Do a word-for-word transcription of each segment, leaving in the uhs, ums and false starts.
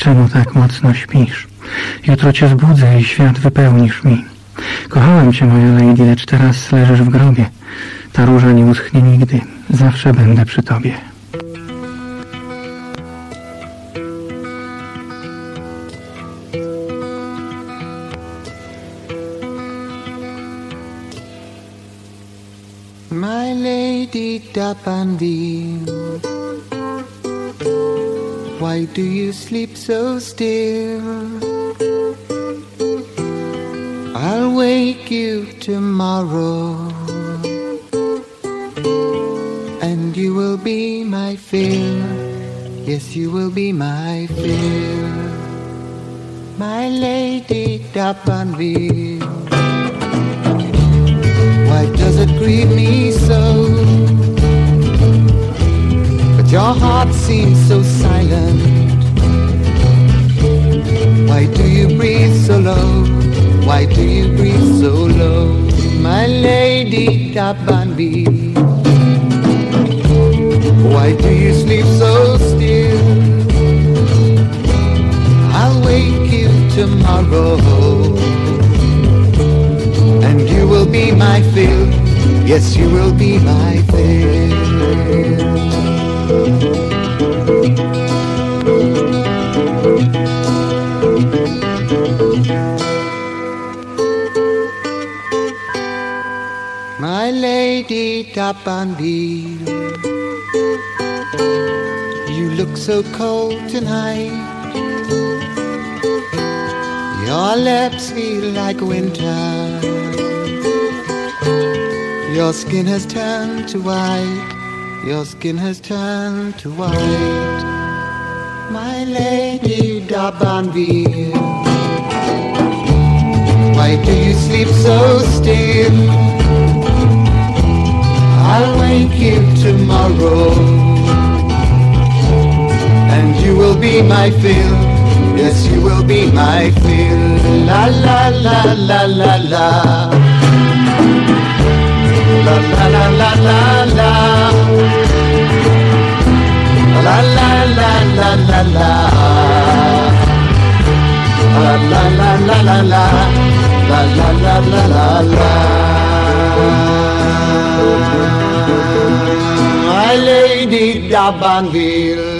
czemu tak mocno śpisz? Jutro cię zbudzę i świat wypełnisz mi. Kochałem cię, moja lady, lecz teraz leżysz w grobie. Ta róża nie uschnie nigdy, zawsze będę przy tobie. My lady D'Abanville, why do you sleep so still? I'll wake you tomorrow, and you will be my fill. Yes, you will be my fill. My lady D'Abanville, why does it grieve me so? But your heart seems so silent. Why do you breathe so low? Why do you breathe so low? My lady D'Abanville, why do you sleep so still? I'll wake you tomorrow, and you will be my fill. Yes, you will be my fill. My lady D'Abanville, you look so cold tonight. Your lips feel like winter. Your skin has turned to white. Your skin has turned to white. My lady D'Abanville, why do you sleep so still? I'll wake you tomorrow, and you will be my fill. Yes, you will be my fill. La la la la la la. La la la la la la. La la la la la la. La la la la la la. La la la la la la. My lady D'Abanville,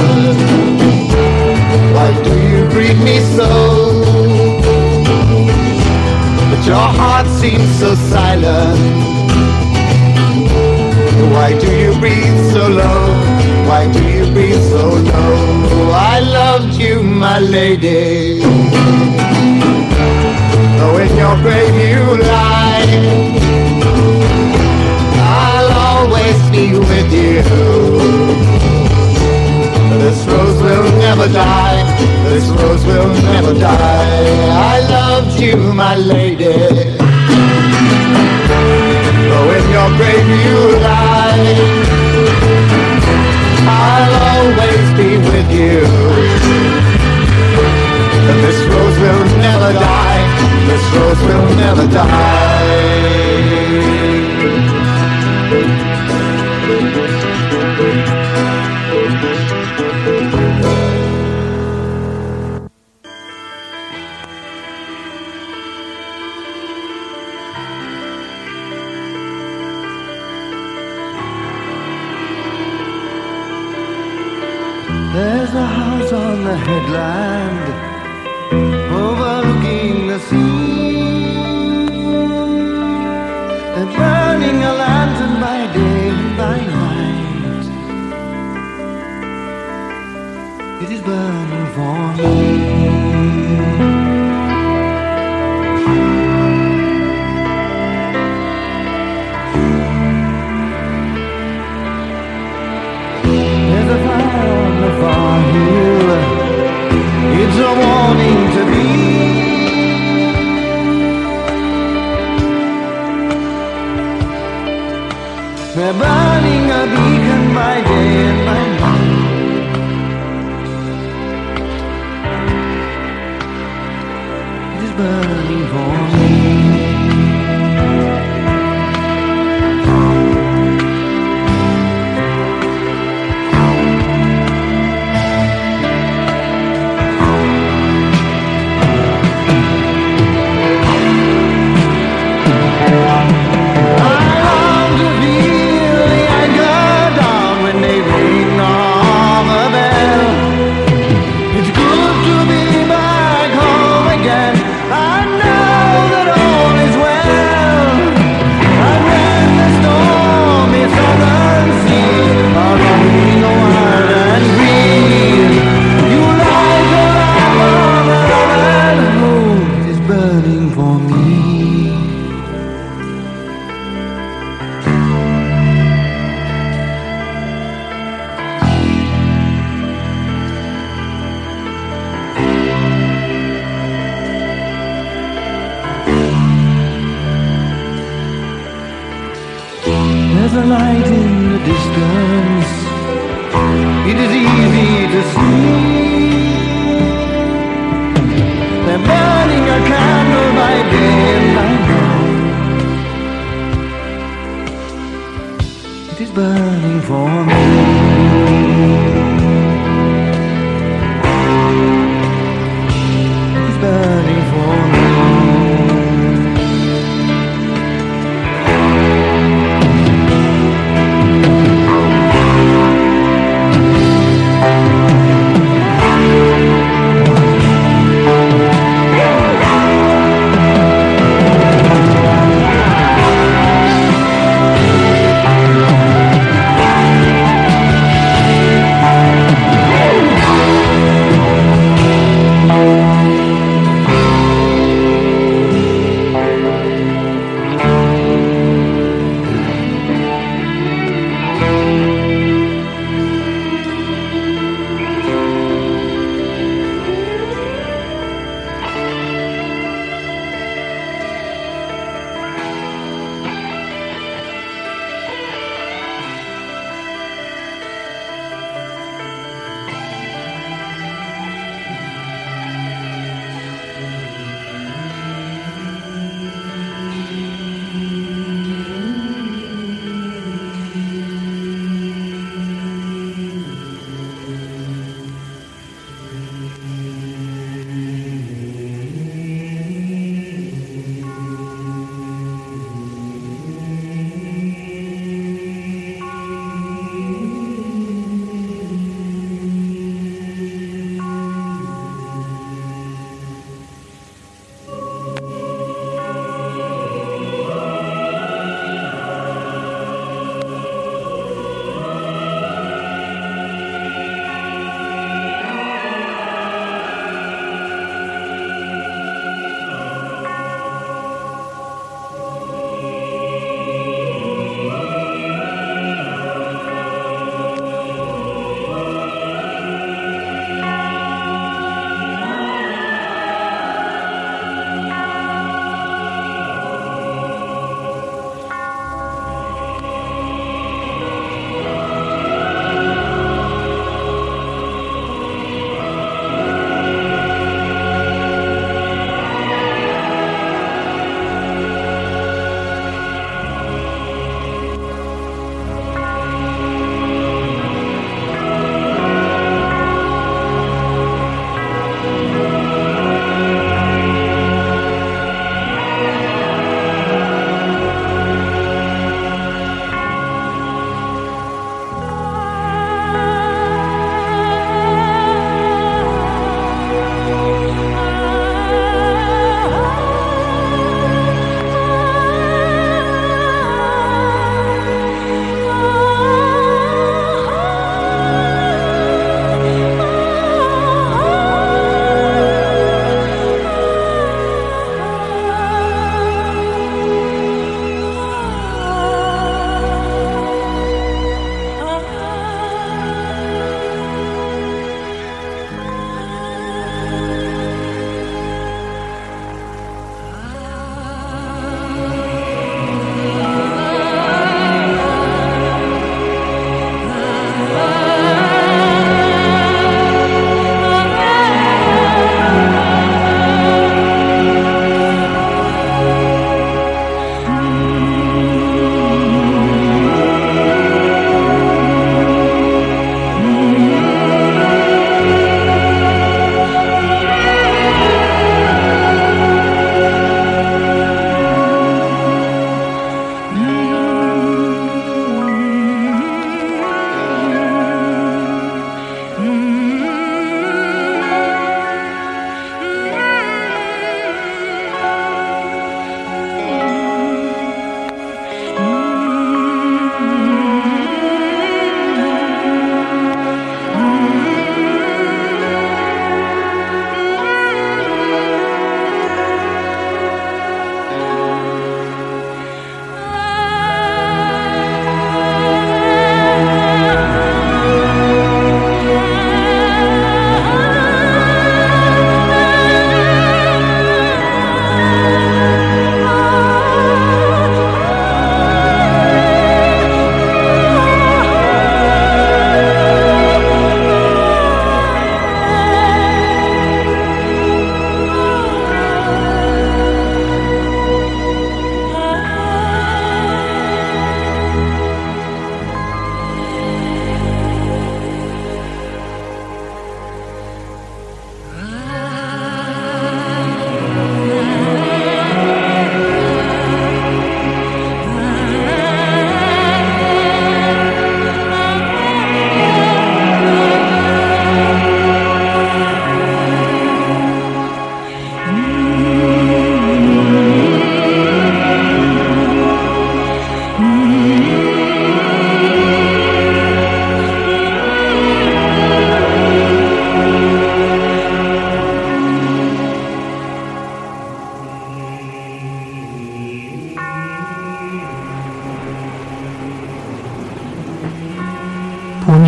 why do you greet me so? But your heart seems so silent. Why do you breathe so low? Why do you breathe so low? I loved you, my lady. Though in your grave you lie, I'll always be with you. This rose will never die. This rose will never die. I loved you, my lady. Though in your grave you lie, I'll always be with you. This rose will never die. This rose will never die. There's a house on the headland overlooking the sea. They're burning a lantern by day and by night. It is burning for me. There's a fire on the far hill. It's a warning to me. They're burning a beacon by day and by night. It is burning for me. There's a light in the distance. It is easy to see. They're burning a candle by day and by night. It is burning for me. It is burning for me.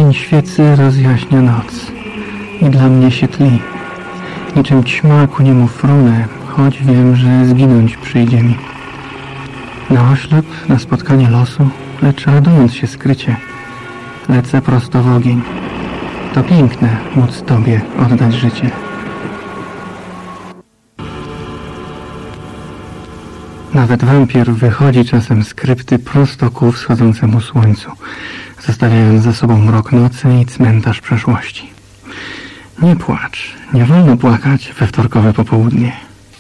Płomień świecy rozjaśnia noc i dla mnie się tli. Niczym ćma ku niemu frunę, choć wiem, że zginąć przyjdzie mi. Na oślep, na spotkanie losu, lecz radując się skrycie, lecę prosto w ogień. To piękne móc Tobie oddać życie. Nawet wampir wychodzi czasem z krypty prosto ku wschodzącemu słońcu, zostawiając za sobą mrok nocy i cmentarz przeszłości. Nie płacz, nie wolno płakać we wtorkowe popołudnie.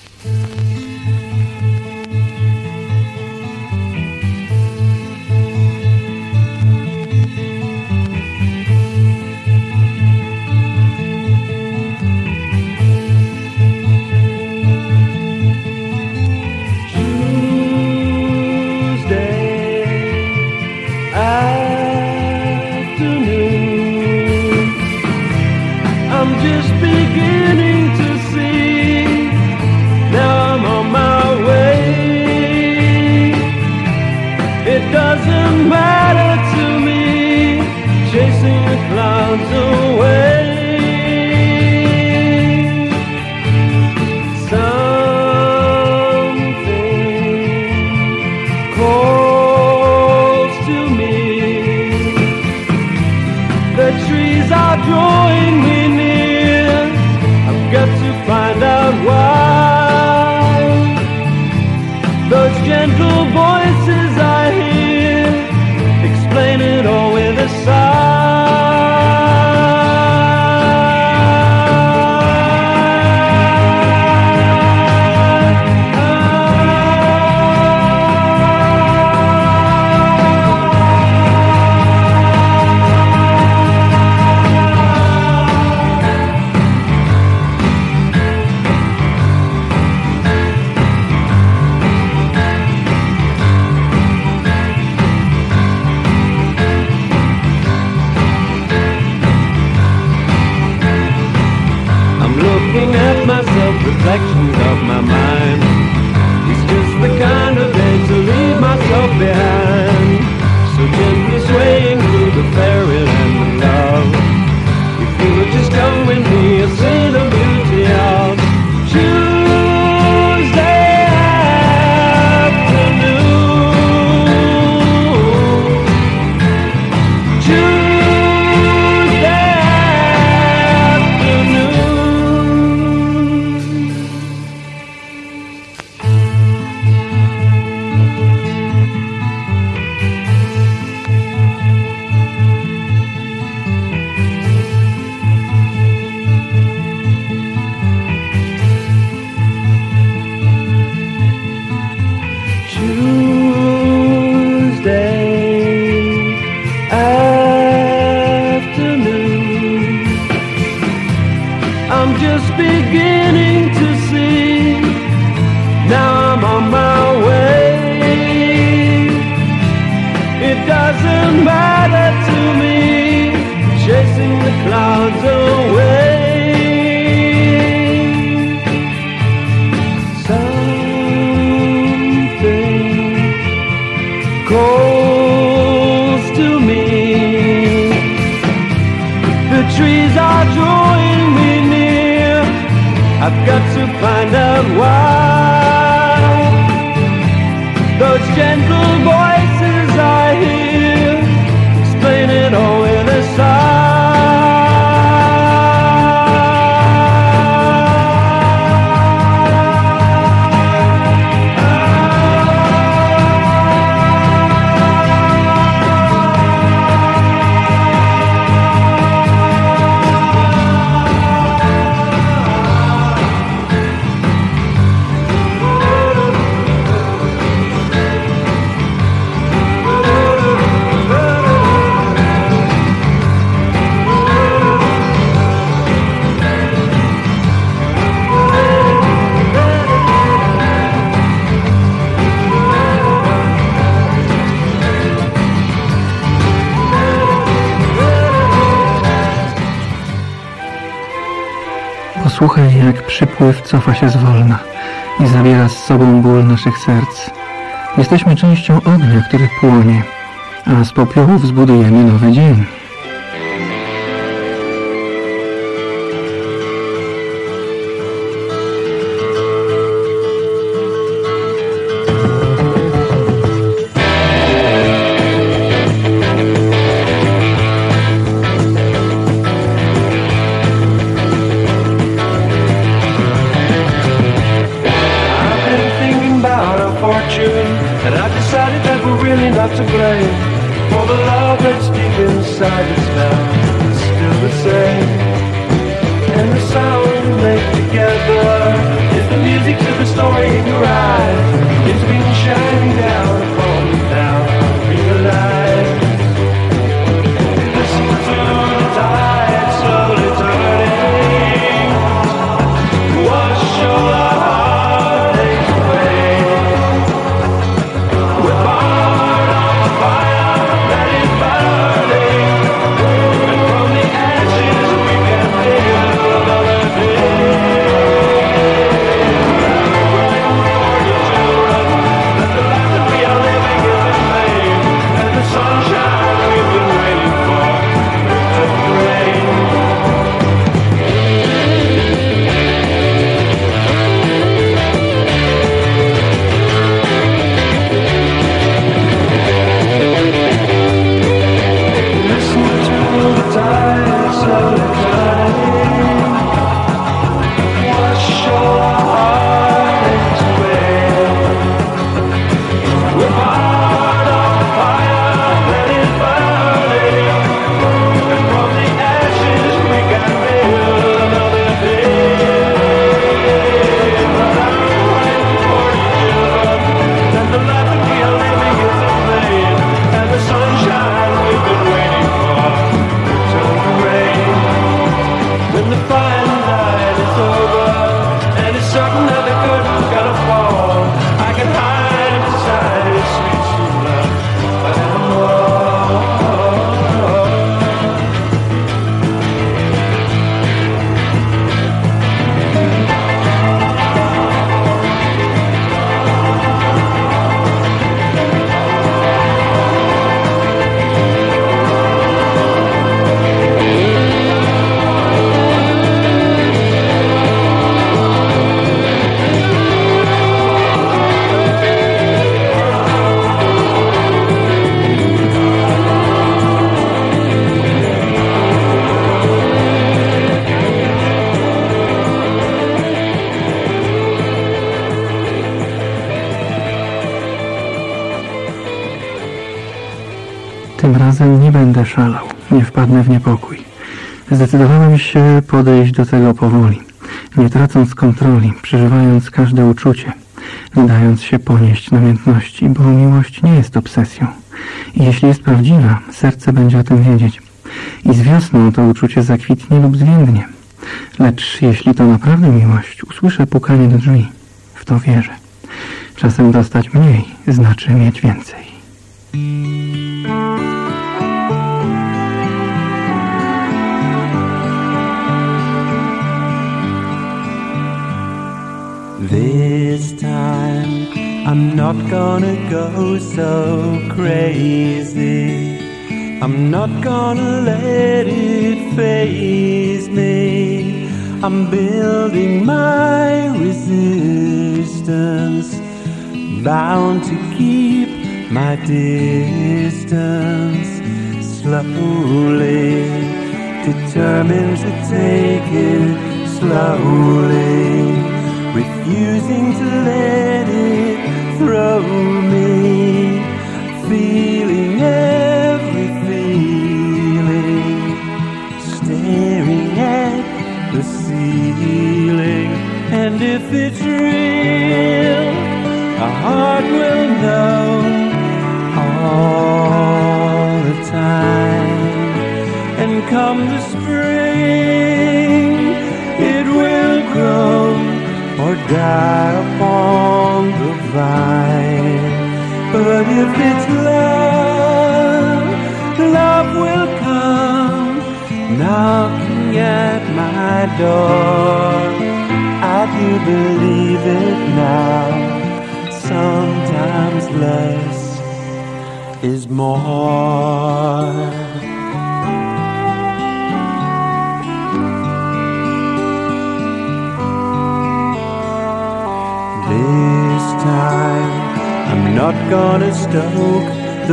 Posłuchaj, jak przypływ cofa się zwolna i zabiera z sobą ból naszych serc. Jesteśmy częścią ognia, który płonie, a z popiołów zbudujemy nowy dzień. And I've decided that we're really not to blame for the love that's deep inside us now. It's still the same. And the sound we make together is the music to the story in your eyes. It's been shining down upon me now. I realize. Listen to the tide slowly turning. Wash your heartaches away. We're part of a fire that is burning, and from the ashes we can build another day. I'm writing for your children that the life that we are living is in vain, and the sunshine we've been waiting for will turn to rain. Listen to the tide slowly turning. Wash your heartaches away. We're part of the fire that is burning, and from the ashes we can build another day. But I'm waiting for you, children, and the life that we are living is in vain, and the sunshine we've been waiting for will turn to rain. When the fine night is over, and it's certain that the curtain's gonna fall, I can hide beside his sweet, sweet love forevermore. Tym razem nie będę szalał, nie wpadnę w niepokój. Zdecydowałem się podejść do tego powoli, nie tracąc kontroli, przeżywając każde uczucie, nie dając się ponieść namiętności, bo miłość nie jest obsesją. I jeśli jest prawdziwa, serce będzie o tym wiedzieć. I z wiosną to uczucie zakwitnie lub zwiędnie. Lecz jeśli to naprawdę miłość, usłyszę pukanie do drzwi. W to wierzę. Czasem dostać mniej znaczy mieć więcej. This time I'm not gonna go so crazy. I'm not gonna let it faze me. I'm building my resistance, bound to keep my distance. Slowly, determined to take it slowly, refusing to let it throw me, feeling every feeling, staring at the ceiling. And if it's real, a heart will know all the time. And come the spring, it will grow or die upon the vine. But if it's love, love will come knocking at my door. I do believe it now. Sometimes less is more. This time I'm not gonna stoke the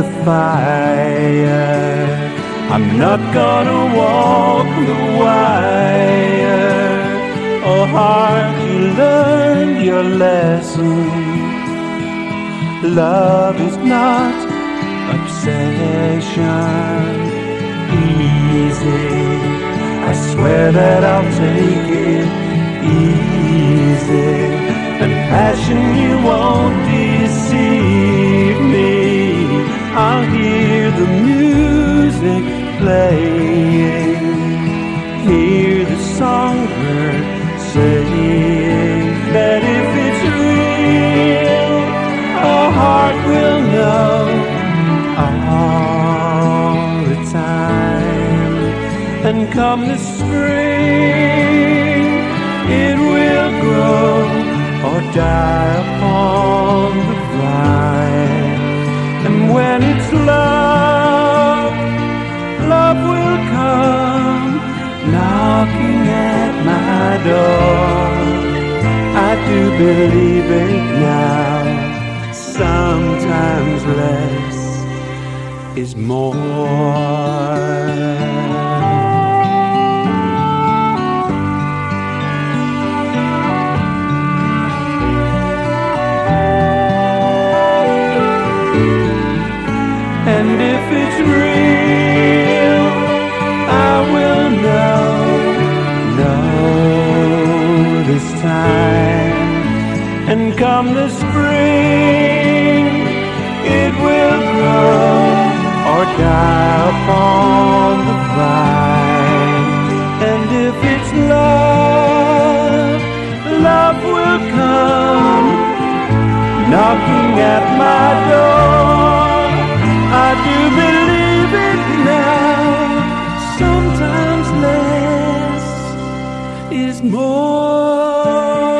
fire. I'm not gonna walk the wire. Oh heart, you learned your lesson. Love is not obsession easy. I swear that I'll take it easy. And passion, you won't deceive me. I'll hear the music playing, hear the songbird saying that if it's real, our heart will know all the time. And come the spring, it will grow or die upon the vine. And when it's love, love will come knocking at my door. I do believe it now. Sometimes less is more. And if it's real, I will know, know this time. And come the spring, it will grow or die upon the vine. And if it's love, love will come knocking at my door. I do believe it now. Sometimes less is more.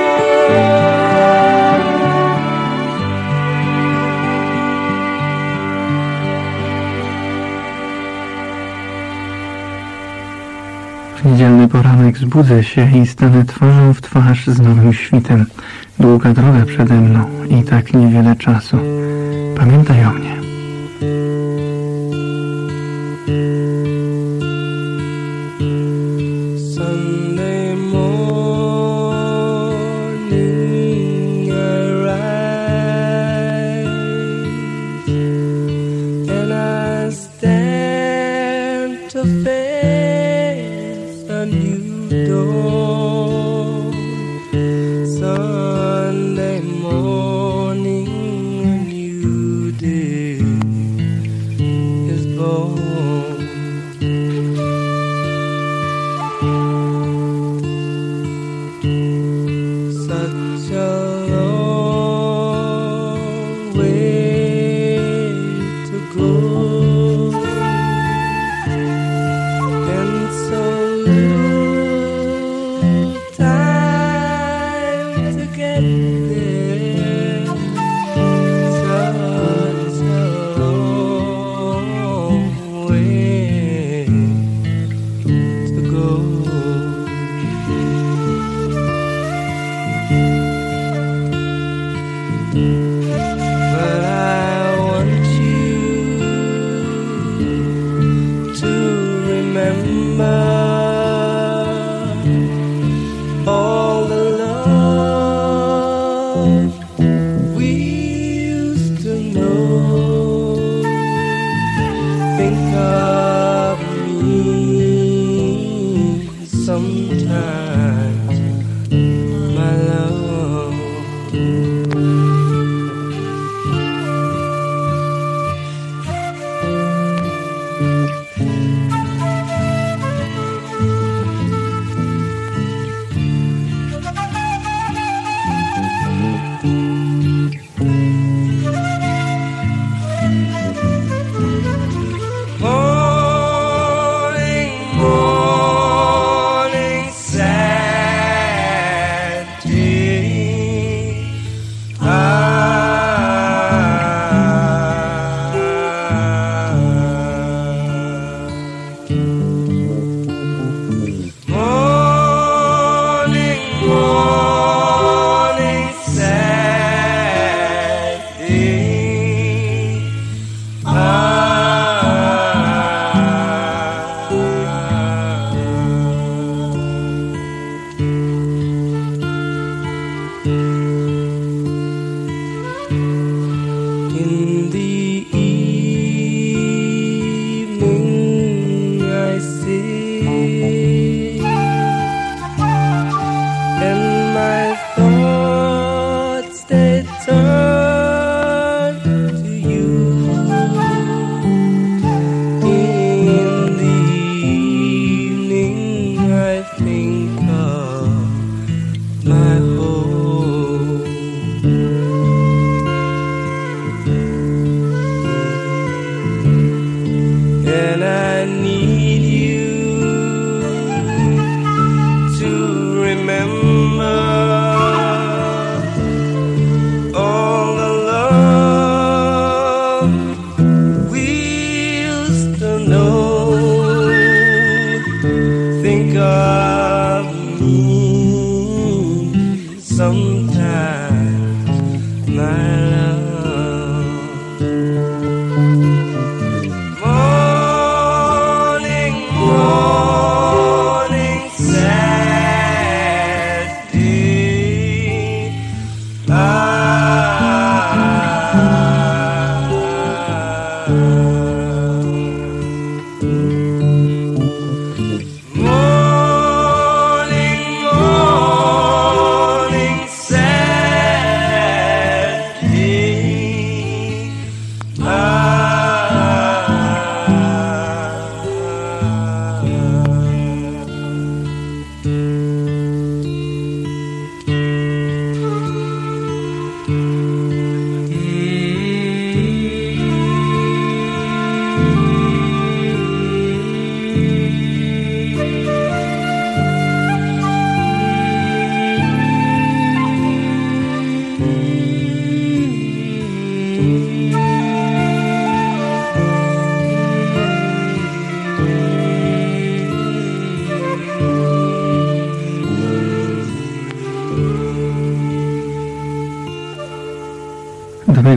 W niedzielny poranek zbudzę się i stanę twarzą w twarz z nowym świtem. Długa droga przede mną i tak niewiele czasu. Pamiętaj o mnie. Sunday morning I rise and I stand to face a new dawn. Sunday morning, a new day is born. Such a long way to go, and so little time to get there. Such a long way to go. But I want you to remember all the love we used to know. Think of me sometimes, my love. Morning, morning, sad.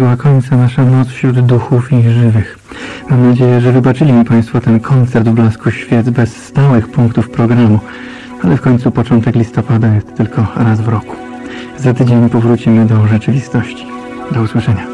dobiegła końca nasza noc wśród duchów i żywych. Mam nadzieję, że wybaczyli mi Państwo ten koncert w blasku świec bez stałych punktów programu, ale w końcu początek listopada jest tylko raz w roku. Za tydzień powrócimy do rzeczywistości. Do usłyszenia.